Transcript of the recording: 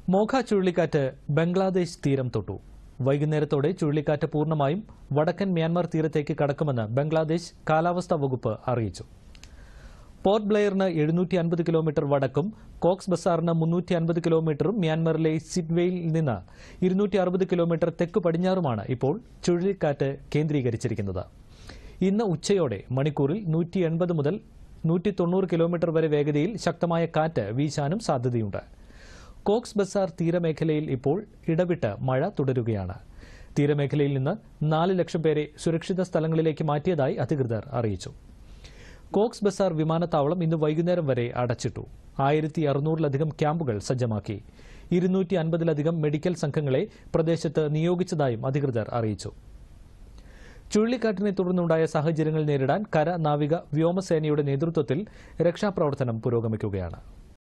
മോഖ ചുഴലിക്കാറ്റ് ബംഗ്ലാദേശ് തീരം തൊട്ടു. വൈകുന്നേരത്തോടെ ചുഴലിക്കാറ്റ് പൂർണ്ണമായും വടക്കൻ മ്യാൻമാർ തീരത്തേക്ക് കടക്കുമെന്ന് ബംഗ്ലാദേശ് കാലാവസ്ഥാ വകുപ്പ് അറിയിച്ചു. പോർട്ട് ബ്ലെയറിന് 750 കിലോമീറ്റർ വടക്കും കോക്സ് ബസാറിന് 350 കിലോമീറ്ററും മ്യാൻമാറിലെ സിഡ്വേയിൽ നിന്ന് 260 കിലോമീറ്റർ തെക്ക് പടിഞ്ഞാറുമാണ് ഇപ്പോൾ ചുഴലിക്കാറ്റ് കേന്ദ്രീകരിച്ചിരിക്കുന്നത്. ഇന്ന് ഉച്ചയോടെ മണിക്കൂറിൽ 180 മുതൽ 190 കിലോമീറ്റർ വരെ വേഗതയിൽ ശക്തമായ കാറ്റ് വീശാനും സാധ്യതയുണ്ട്. കോക്സ് ബസാർ തീരമേഖലയിൽ ഇപ്പോൾ ഇടവിട്ട് മഴ തുടരുകയാണ്. തീരമേഖലയിൽ നിന്ന് 4 ലക്ഷം പേരെ സുരക്ഷിത സ്ഥലങ്ങളിലേക്ക് മാറ്റിയതായി അധികൃതർ അറിയിച്ചു. കോക്സ് ബസാർ വിമാനത്താവളം ഇന്ന് വൈകുന്നേരം വരെ അടച്ചിട്ടു. 1600-ലധികം ക്യാമ്പുകൾ സജ്ജമാക്കി. 250-ലധികം മെഡിക്കൽ സംഘങ്ങളെ പ്രദേശത്ത് നിയോഗിച്ചതായും അധികൃതർ അറിയിച്ചു. ചുഴലിക്കാറ്റിനെ തുടർന്നുണ്ടായ സാഹചര്യങ്ങൾ നേരിടാൻ കര, നാവിക, വ്യോമസേനയുടെ നേതൃത്വത്തിൽ രക്ഷാപ്രവർത്തനം പുരോഗമിക്കുകയാണ്.